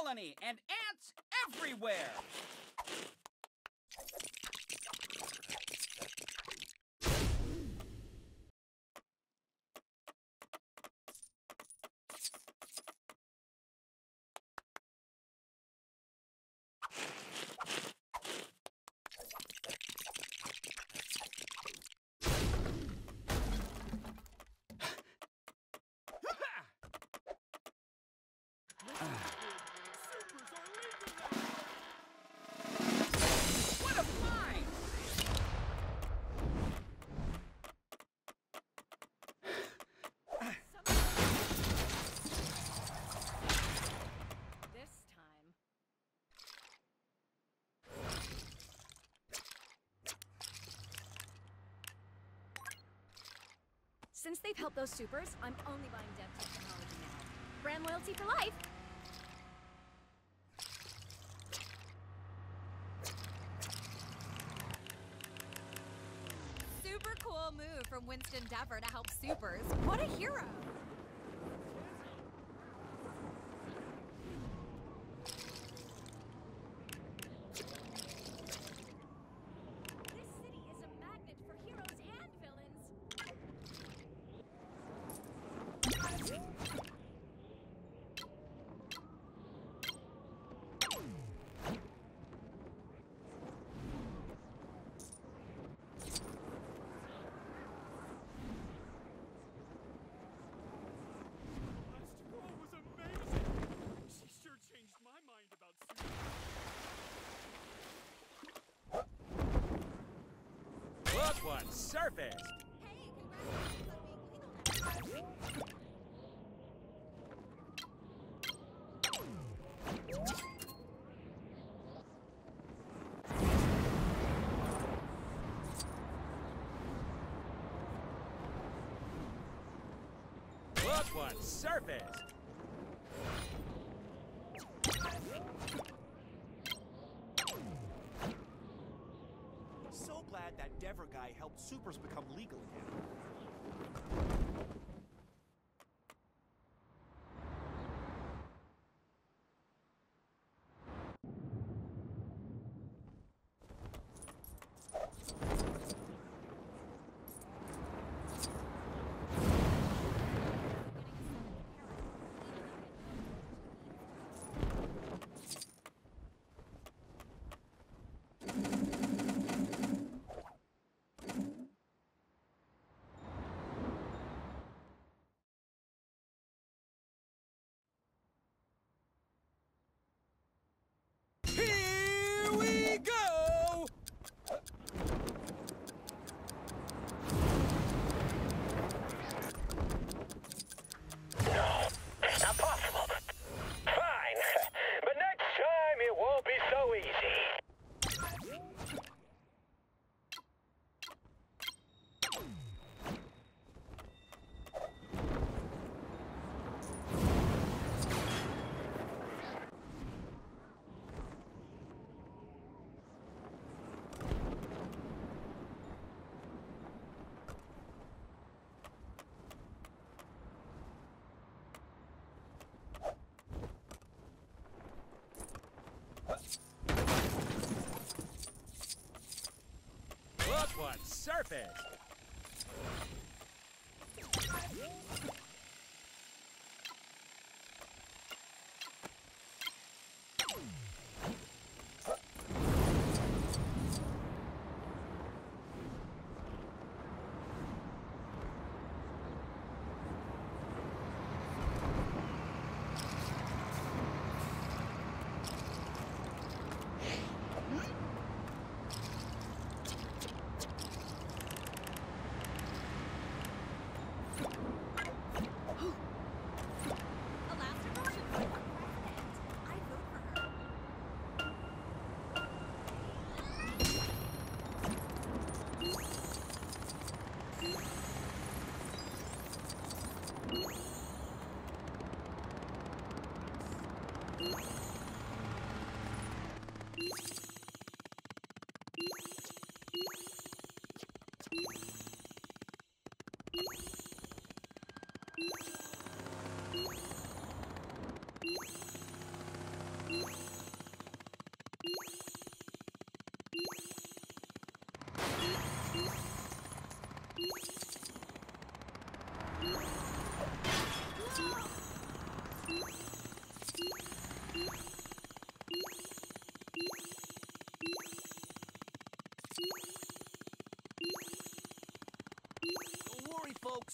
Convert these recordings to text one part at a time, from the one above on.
colony and ants everywhere! What a find! This time. Since they've helped those supers, I'm only buying dev technology now. Brand loyalty for life! Super cool move from Winston Dever to help supers. What a hero! This city is a magnet for heroes and villains. Last roll was amazing! She sure changed my mind about Look what surfaced! Hey, congratulations on being legal now. Look what surfaced! So glad that Dever guy helped supers become legal again. Here we go! Not possible. Fine. But next time it won't be so easy. Look what surfaced! Don't worry, folks.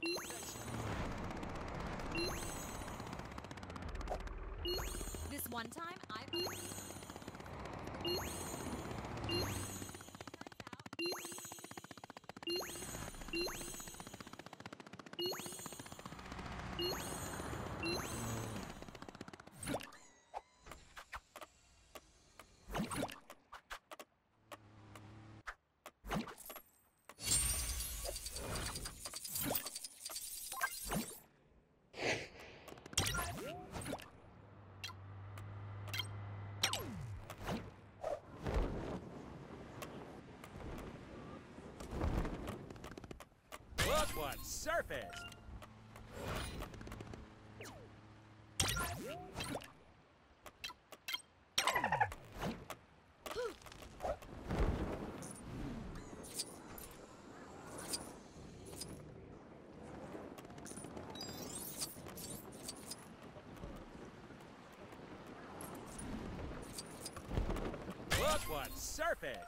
This one time, I. Look what's surfaced. Look what's surfaced.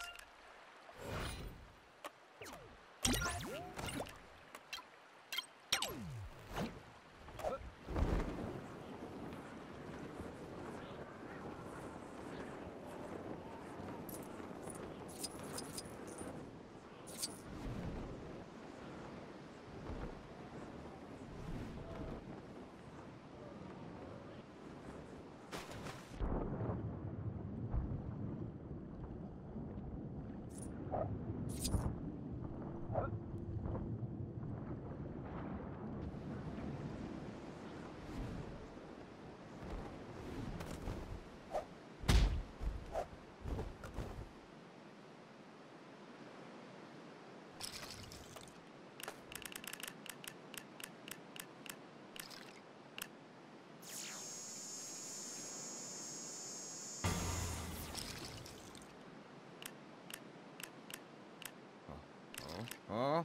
Huh?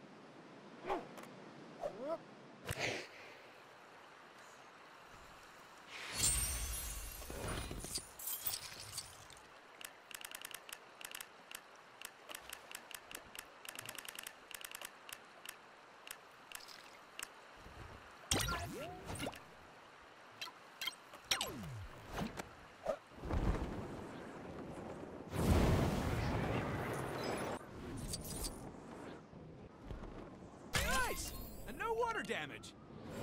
Nice! And no water damage.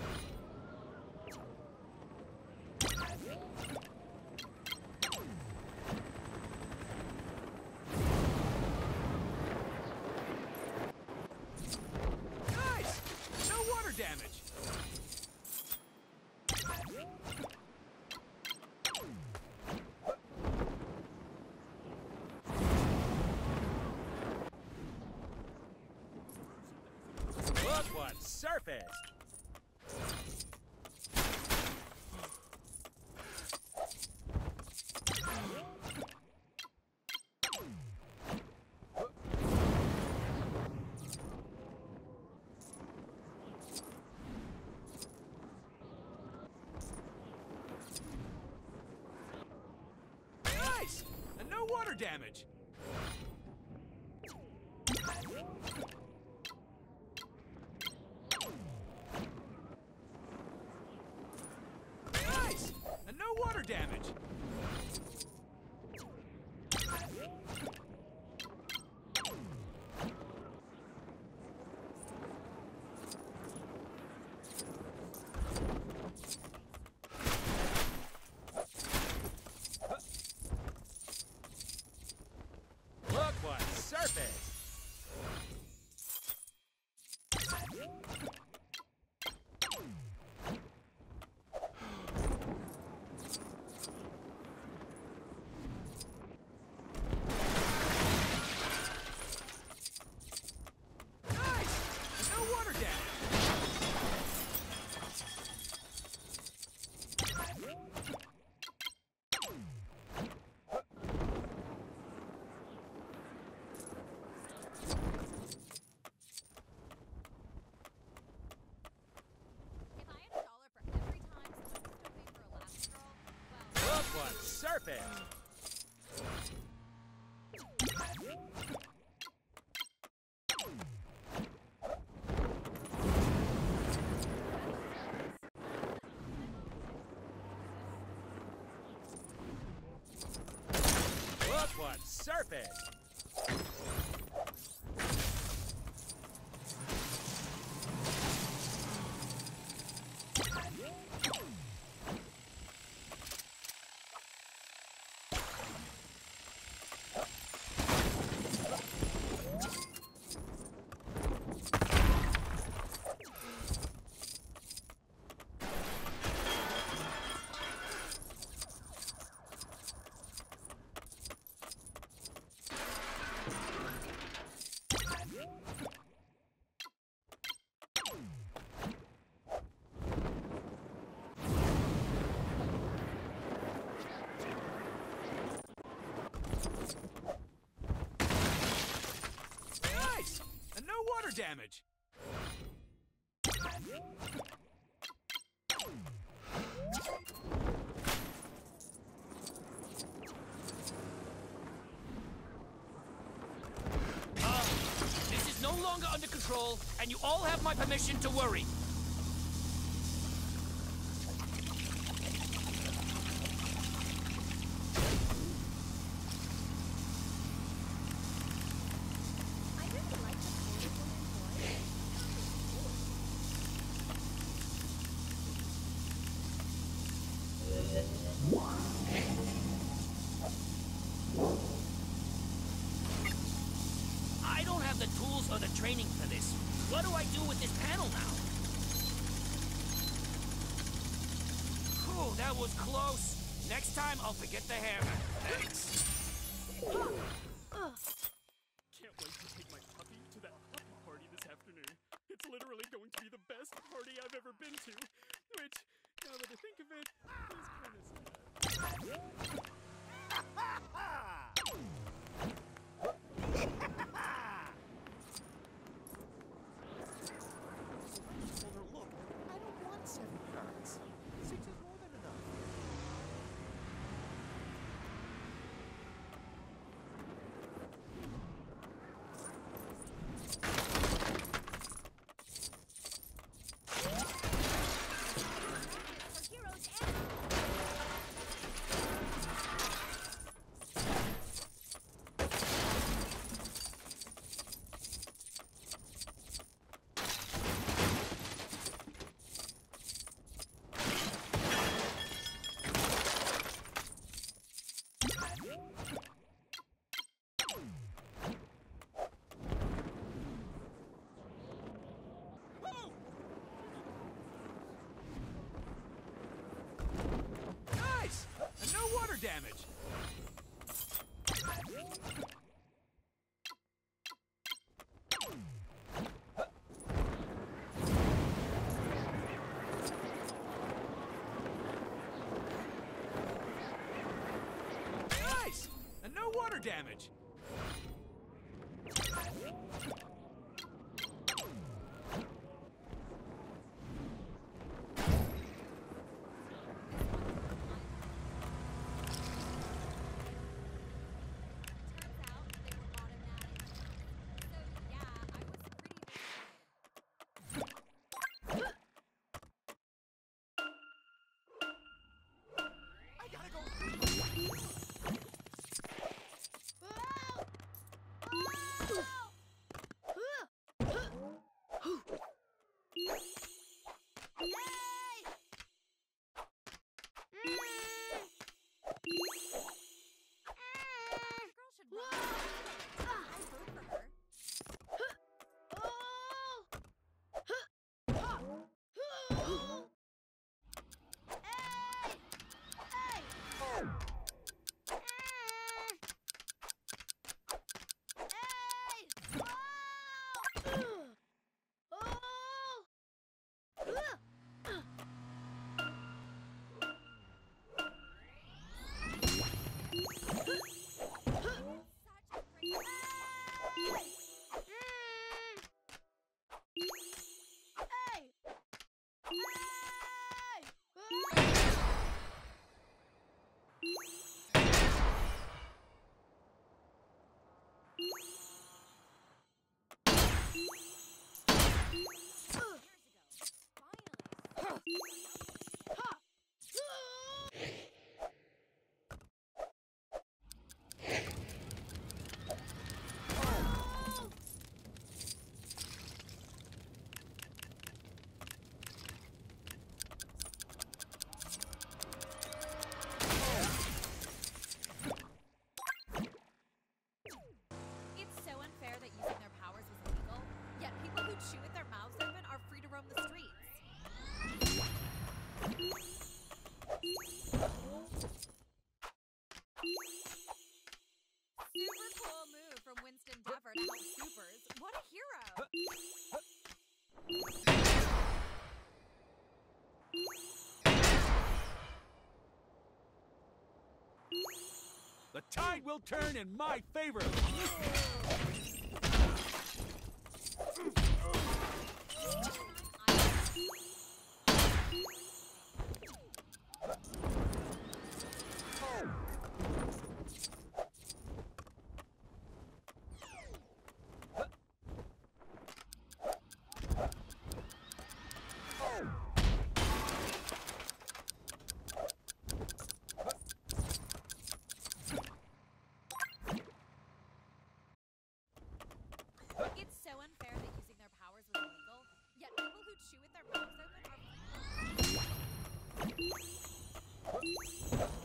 Nice! No water damage. Look what's surfaced. Nice! And no water damage. Nice! And no water damage. surface. Look what's surfaced. Nice! And no water damage. This is no longer under control, and you all have my permission to worry. I really like the colorful toy. I don't have the tools or the training for this. What do I do with this panel now? Whew, that was close. Next time, I'll forget the hammer. Thanks. Can't wait to take my puppy to that puppy party this afternoon. It's literally going to be the best party I've ever been to. Which, now that I think of it, is kind of sad. Told her, look, I don't want 7 cards. 6 is more than enough. For heroes and Nice! And no water damage. Nice! And no water damage. turns out they were automatic. So yeah, I was pretty disappointed. I gotta go. Girl should run. I vote for her. The tide will turn in my favor. It's so unfair that using their powers was illegal, yet people who chew with their mouths open are...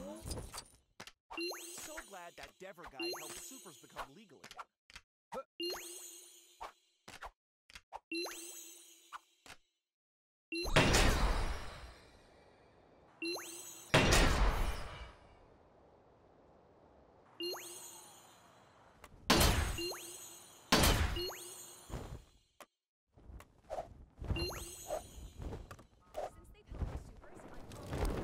So glad that Dever guy helped supers become legal again. Since they've helped their supers, I'm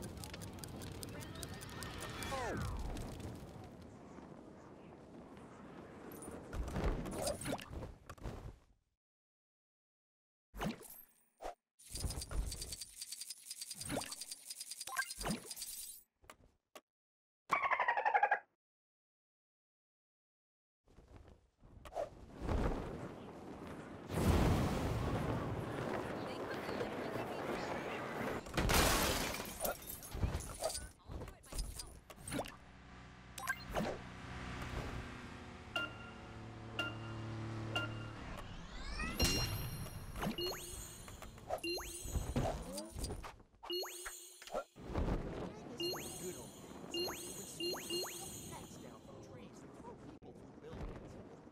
only buying them. Good old days. When supers would cut pets down from trees and throw people through buildings.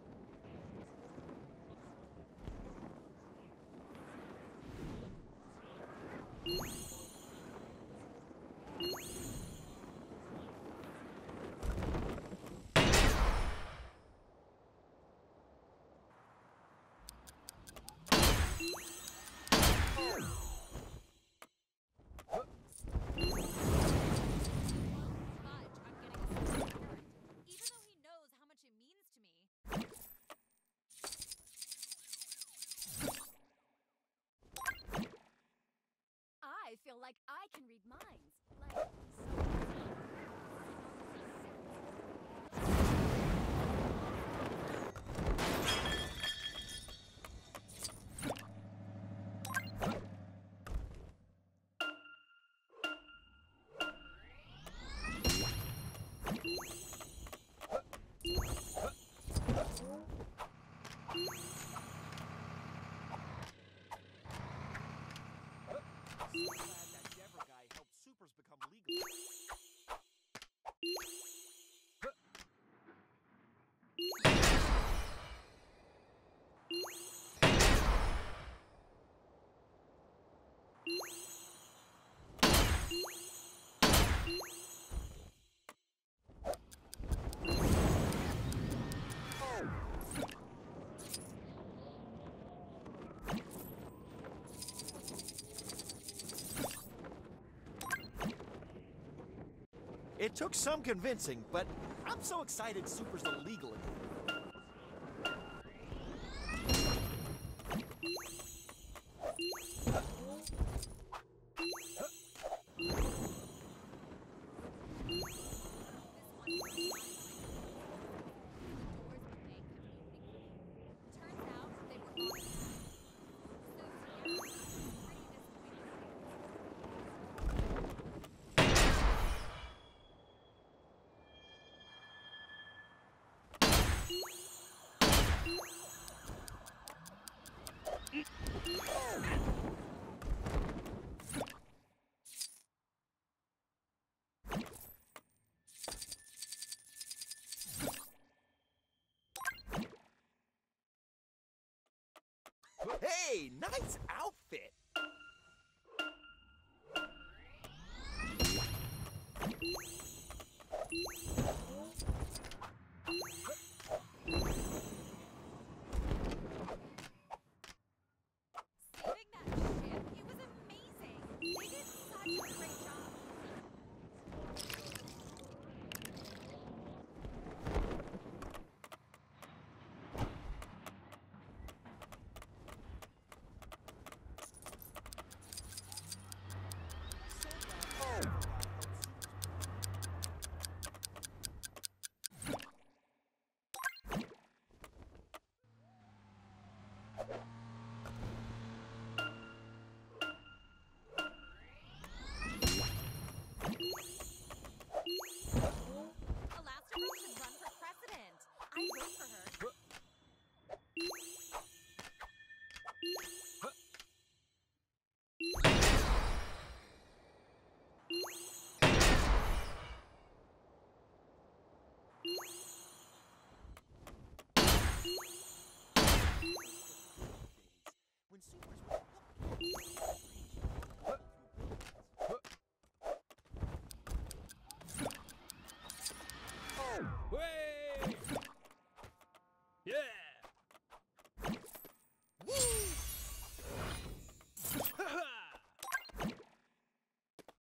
Fudge, I'm getting a super parent, even though he knows how much it means to me. I feel like I can read minds. Like So glad that Dever guy helped supers become legal. It took some convincing, but I'm so excited Super's illegal again. turns out they were all so pretty disappointing. Hey, nice outfit!